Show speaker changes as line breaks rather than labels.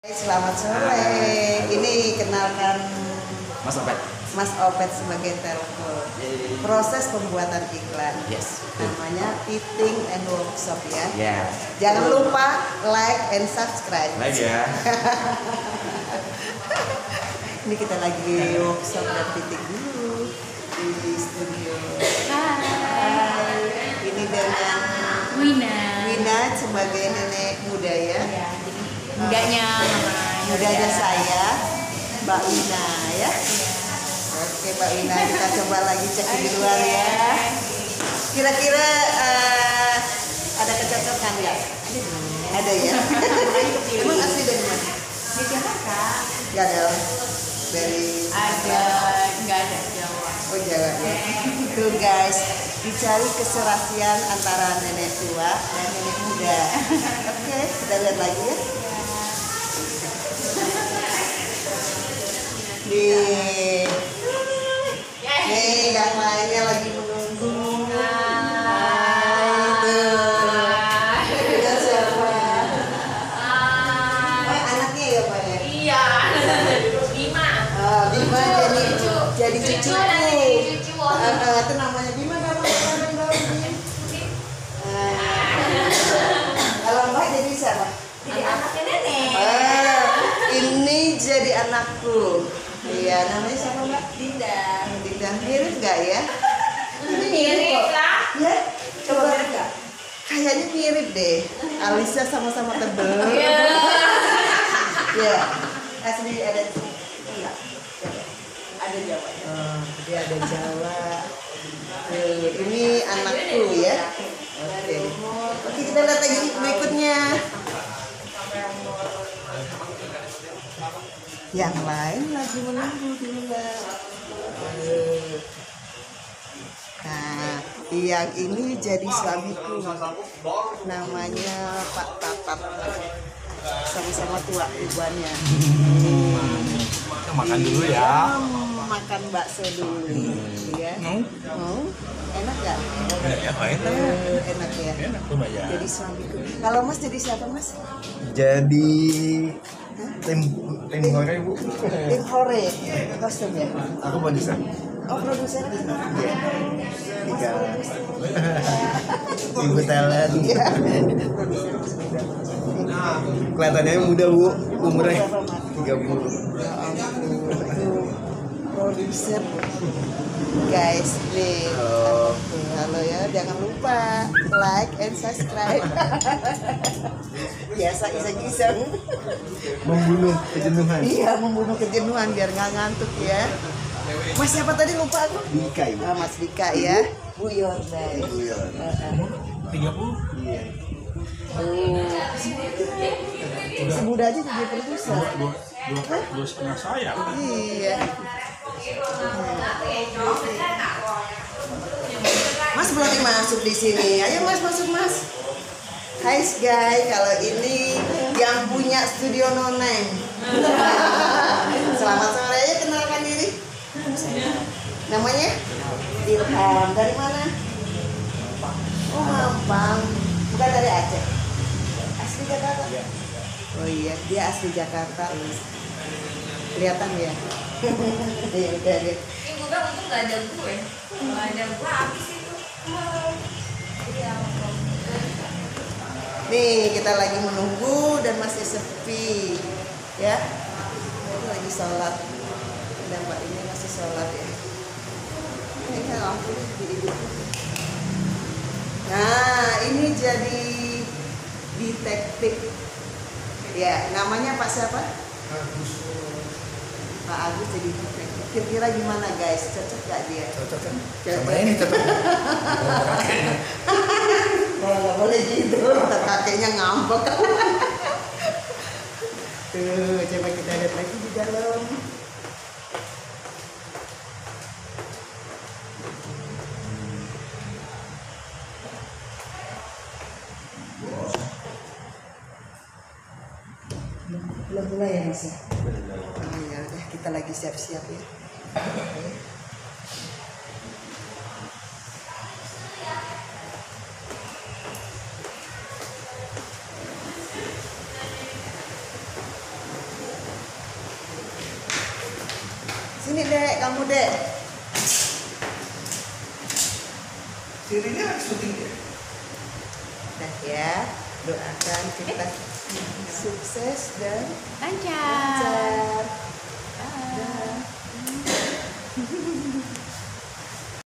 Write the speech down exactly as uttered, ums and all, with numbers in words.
Selamat sore. Ini kenalkan
Mas Opet.
Mas Opet sebagai telco. Proses pembuatan iklan.
Yes.
Namanya fitting and workshop ya.
Yeah.
Jangan lupa like and subscribe.
Like ya.
Ini kita lagi workshop dan fitting dulu di studio. Hai. Ini dengan
Wina.
Wina sebagai nenek muda ya.
Ya, jadi mudanya mama.
Mudanya saya, Mbak Wina ya. Oke Mbak Wina, kita coba lagi cek di luar ya. Kira-kira uh, ada kecocokan nggak? Ada ya. Emang asli dari mana?
Di Jakarta.
Nggak ada. Dari
Ada, nggak ada Jawa.
Oh Jawa ya. Tuh guys, dicari keserasian antara nenek tua dan nenek muda. Oke, kita lihat lagi ya. Nih, nih yang lainnya lagi menunggu. Hai, tuh. Kita siapa? Oh, anaknya ya Pak ya?
Iya. Bima.
Ah, Bima jadi jadi
Cucu
cucuku.
dan jadi cucu.
Ah, ah, itu namanya Bima kan? Kalau Mbak jadi siapa?
Jadi anaknya nenek.
Ah, ini jadi anakku. Iya, namanya siapa Mbak?
Dinda.
Dinda. Mirip nggak ya? Ini
Mirip
kok.
lah.
Ya, coba mirip nggak? Kayaknya mirip deh. Alisnya sama-sama tebel.
Iya.
Ya, asli ada enggak? Ada Jawa. Oh, dia ada Jawa. Tuh, ini anakku ya. Oke. Oke, kita lihat lagi berikutnya. Yang lain lagi menunggu di luar. Nah, yang ini jadi suamiku. Namanya Pak Tatat. Sama-sama tua ribuannya.
Kita makan dulu ya.
Hmm, makan bakso dulu. Ya.
Mau?
Mau? Enak nggak?
Ya, apa enak?
Eh, enak ya.
Enak lumayan.
Jadi suamiku. Kalau Mas jadi siapa Mas?
Jadi tim tim hore Bu.
Tim Hore, kostum ya?
Aku produser.
Oh produser?
Iya. Tiga. Ibu talent.
Iya. Produser.
Kelihatannya muda Bu, umurnya
Berapa, Mas?
tiga puluh.
Ya ampun, itu produser guys nih.
Halo.
Halo ya, jangan lupa like and subscribe. Biasa iseng-iseng.
Membunuh kejenuhan.
Iya, membunuh kejenuhan biar nggak ngantuk ya. Mas siapa tadi lupa aku?
Dika Ibu.
Ah, Mas Dika ya. Bu Yordai.
Ibu ya.
tiga puluh? Iya. Semuda aja jadi produser.
dua dua dua setengah saya.
Iya. Mas belum masuk di sini. Ayo Mas masuk Mas. Hai guys, kalau ini yang punya studio noneng. Selamat sore ya, kenalkan diri. Namanya? Ilham. Dari mana? Oh Mampang. Bukan dari Aceh. Asli Jakarta. Oh iya, dia asli Jakarta. Kelihatan ya. Iya udah deh.
Ini gue bilang untung nggak ada gue. Kalau ada gue habis itu. Iya.
Nih kita lagi menunggu dan masih sepi, ya. Ini lagi sholat. Dan Mbak ini masih sholat ya. Ini lampu di Nah ini jadi detektif. Ya namanya Pak siapa? Pak Agus jadi detektif. Kira-kira gimana guys? Cocok gak dia?
Cocok kan?
Cocok.
Sama ini cocok.
Oh, nggak boleh gitu, ntar kakeknya ngambek. Tuh, coba kita lihat lagi di dalam. Belum mulai ya Mas ya? Oh, ya udah, kita lagi siap-siap ya. Sini dek, kamu dek.
Sirinya syuting ya?
Nah ya, doakan kita sukses dan
Lancar.